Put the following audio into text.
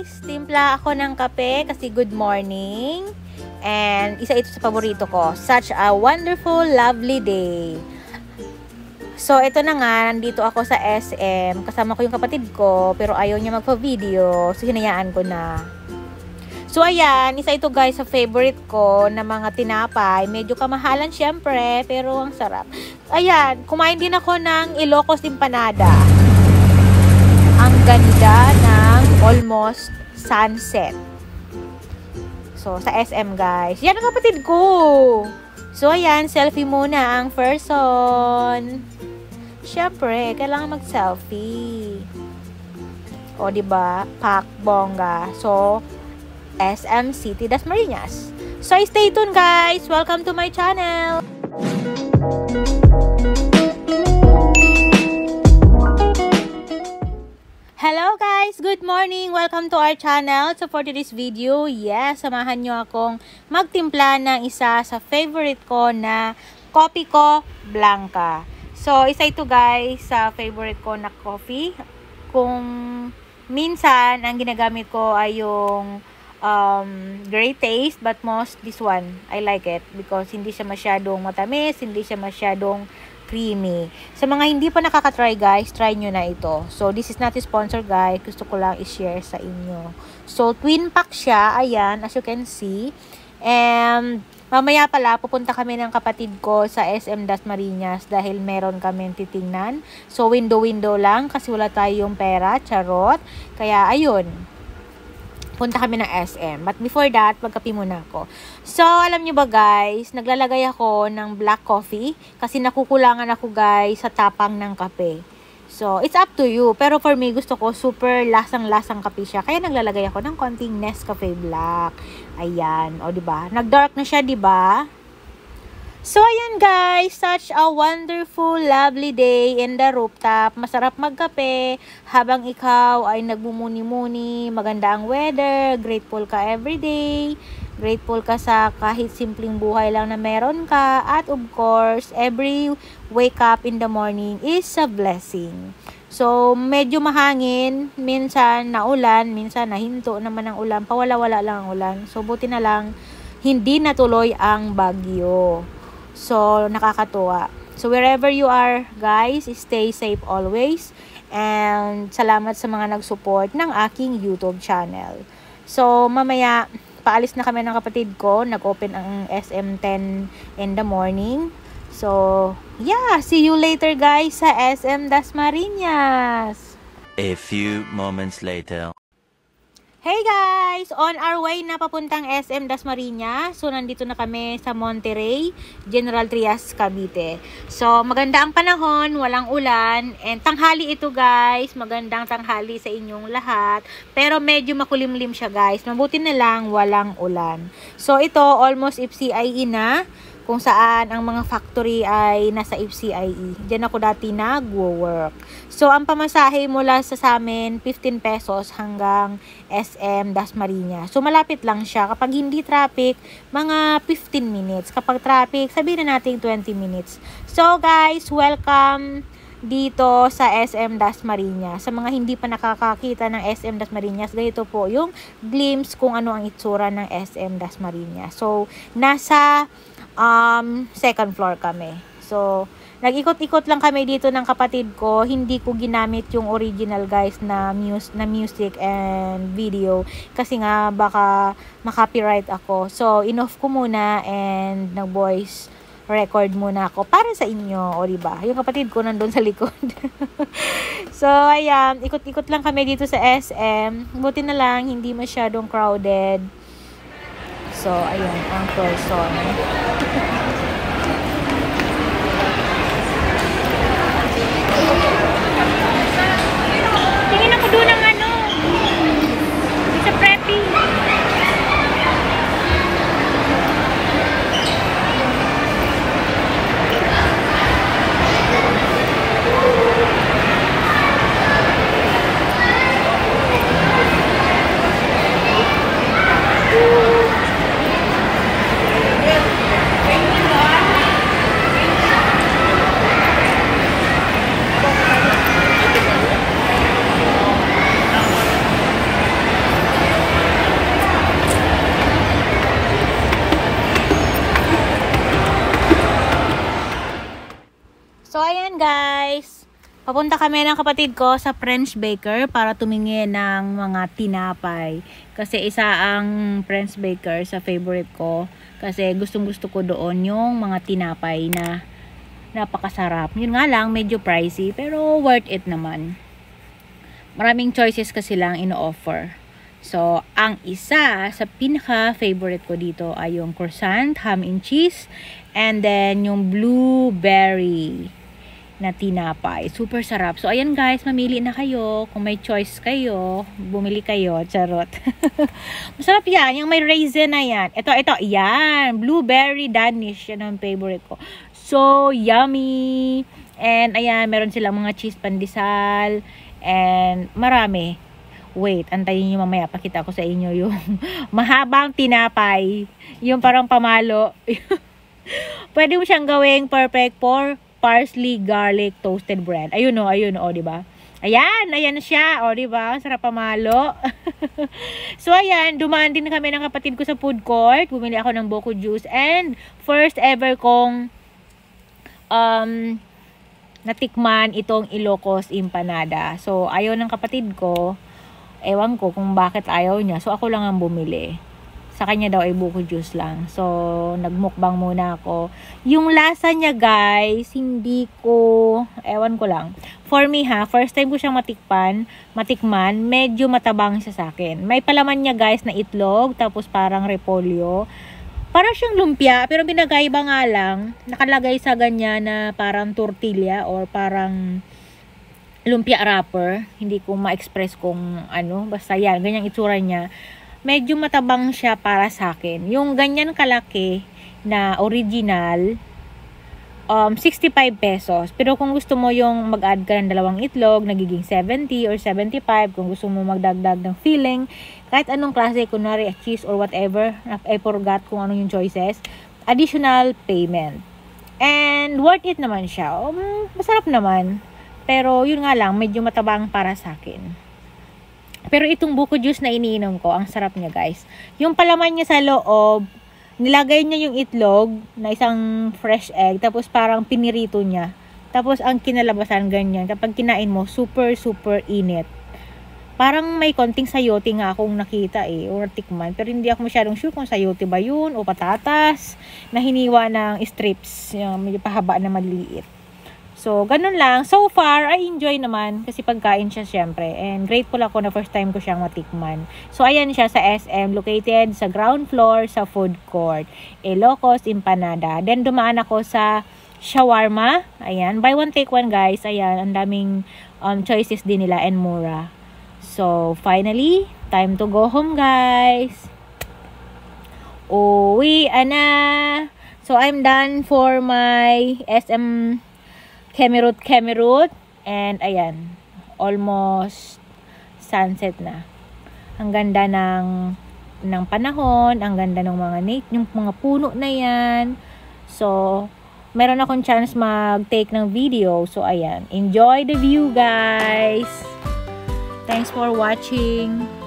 guys! Timpla ako ng kape kasi good morning. And isa ito sa paborito ko. Such a wonderful, lovely day. So, ito na nga. Nandito ako sa SM. Kasama ko yung kapatid ko. Pero ayaw niya magpa-video. So, hinayaan ko na. So, ayan. Isa ito guys sa favorite ko na mga tinapay. Medyo kamahalan syempre. Pero ang sarap. Ayan. Kumain din ako ng Ilocos Empanada. Ang ganda ng almost sunset. So, sa SM guys. Yan ang kapatid ko. So, ayan. Selfie muna ang person. Siyempre, kailangan mag-selfie. O, diba? Pak, bongga. So, SM City Dasmariñas. So, stay tuned guys. Welcome to my channel. Hello guys! Good morning! Welcome to our channel. So for today's video, yes, samahan nyo akong magtimpla ng isa sa favorite ko na Kopi Ko Blanca. So isa ito guys sa favorite ko na coffee. Kung minsan ang ginagamit ko ay yung great taste, but most this one, I like it because hindi siya masyadong matamis, hindi siya masyadong creamy. Sa mga hindi pa nakaka-try guys, try nyo na ito. So, this is not a sponsor guys. Gusto ko lang i-share sa inyo. So, twin pack siya. Ayan, as you can see. And, mamaya pala, pupunta kami ng kapatid ko sa SM Dasmariñas dahil meron kami titingnan. So, window-window lang kasi wala tayong pera. Charot. Kaya, ayun. Punta kami ng SM. But before that, magkape muna ako. So, alam nyo ba guys, naglalagay ako ng black coffee kasi nakukulangan ako guys sa tapang ng kape. So, it's up to you. Pero for me, gusto ko super lasang-lasang kape siya. Kaya naglalagay ako ng konting Nescafe Black. Ayan. O, diba? Nag-dark na siya, diba? So, ayan guys, such a wonderful, lovely day in the rooftop. Masarap magkape habang ikaw ay nagmumuni-muni. Maganda ang weather, grateful ka everyday. Grateful ka sa kahit simpleng buhay lang na meron ka. At of course, every wake up in the morning is a blessing. So, medyo mahangin, minsan naulan, minsan nahinto naman ang ulan. Pawala-wala lang ang ulan. So, buti na lang, hindi natuloy ang bagyo. So, nakakatuwa. So, wherever you are, guys, stay safe always. And, salamat sa mga nag-support ng aking YouTube channel. So, mamaya, paalis na kami ng kapatid ko. Nag-open ang SM10 in the morning. So, yeah, see you later, guys, sa SM Dasmariñas. A few moments later. Hey guys! On our way na papuntang SM Dasmariñas. So, nandito na kami sa Monterrey, General Trias, Cavite. So, maganda ang panahon, walang ulan. And tanghali ito guys. Magandang tanghali sa inyong lahat. Pero medyo makulimlim siya guys. Mabuti na lang walang ulan. So, ito almost FCIE na. Kung saan ang mga factory ay nasa FCIE. Diyan ako dati nag-work. So, ang pamasahe mula sa amin, 15 pesos hanggang SM Dasmariñas. So, malapit lang siya. Kapag hindi traffic, mga 15 minutes. Kapag traffic, sabihin na natin 20 minutes. So, guys, welcome dito sa SM Dasmariñas. Sa mga hindi pa nakakakita ng SM Dasmariñas, ganito po yung glimpse kung ano ang itsura ng SM Dasmariñas. So, nasa second floor kami. So, nag-ikot-ikot lang kami dito ng kapatid ko. Hindi ko ginamit yung original guys na music and video kasi nga baka ma-copyright ako. So, in-off ko muna and nag-voice record muna ako para sa inyo, o diba? Yung kapatid ko nandun sa likod. So, ayan, ikot-ikot lang kami dito sa SM. Buti na lang, hindi masyadong crowded. So, ayun, ang person. Tingin ako doon ng ano. Sa preppy. Papunta kami ng kapatid ko sa French Baker para tumingin ng mga tinapay. Kasi isa ang French Baker sa favorite ko. Kasi gustong gusto ko doon yung mga tinapay na napakasarap. Yun nga lang, medyo pricey. Pero worth it naman. Maraming choices kasi lang ino-offer. So, ang isa sa pinaka-favorite ko dito ay yung croissant, ham and cheese, and then yung blueberry na tinapay. Super sarap. So, ayan guys, mamili na kayo. Kung may choice kayo, bumili kayo. Charot. Masarap yan. Yung may raisin na yan. Ito. Yan. Blueberry Danish. Yan ang favorite ko. So, yummy. And, ayan, meron silang mga cheese pandesal. And, marami. Wait, antayin nyo mamaya. Pakita ko sa inyo yung mahabang tinapay. Yung parang pamalo. Pwede mo siyang gawing perfect for parsley garlic toasted bread. Ayun o, di ba? Ayan siya, o di ba? Sarap pamalo. So ayan, dumaan din kami ng kapatid ko sa food court. Bumili ako ng Boko juice and first ever kong natikman itong Ilocos empanada. So ayaw ng kapatid ko. Ewan ko kung bakit ayaw niya. So ako lang ang bumili. Sa kanya daw ay buko juice lang. So, nagmukbang muna ako. Yung lasa niya guys, hindi ko, ewan ko lang. For me first time ko siyang matikman, medyo matabang siya sa akin. May palaman niya guys na itlog, tapos parang repolyo. Parang siyang lumpia, pero binagaiba nga lang, nakalagay sa ganyan na parang tortilla or parang lumpia wrapper. Hindi ko ma-express kung ano, basta yan, ganyang itsura niya. Medyo matabang siya para sa akin. Yung ganyan kalaki na original, 65 pesos. Pero kung gusto mo yung mag-add ka ng dalawang itlog, nagiging 70 or 75. Kung gusto mo magdagdag ng filling, kahit anong klase, kunwari cheese or whatever, I forgot kung ano yung choices, additional payment. And worth it naman siya. Masarap naman. Pero yun nga lang, medyo matabang para sa akin. Pero itong buko juice na iniinom ko, ang sarap niya guys. Yung palaman niya sa loob, nilagay niya yung itlog na isang fresh egg, tapos parang pinirito niya. Tapos ang kinalabasan ganyan, kapag kinain mo, super init. Parang may konting sayote nga akong nakita or tikman. Pero hindi ako masyadong sure kung sayote ba yun o patatas na hiniwa ng strips, yung medyo pahaba na maliliit. So, ganun lang. So far, I enjoy naman kasi pagkain siya syempre. And grateful ako na first time ko siyang matikman. So, ayan siya sa SM, located sa ground floor sa food court. Ilocos Empanada. Then, dumaan ako sa shawarma. Ayan. Buy one, take one guys. Ayan. Ang daming choices din nila and mura. So, finally, time to go home guys. Uwi na. So, I'm done for my SM Kemerut. And ayan, almost sunset na. Ang ganda ng panahon, ang ganda ng yung mga puno na yan. So, meron akong chance mag-take ng video. So, ayan, enjoy the view guys. Thanks for watching.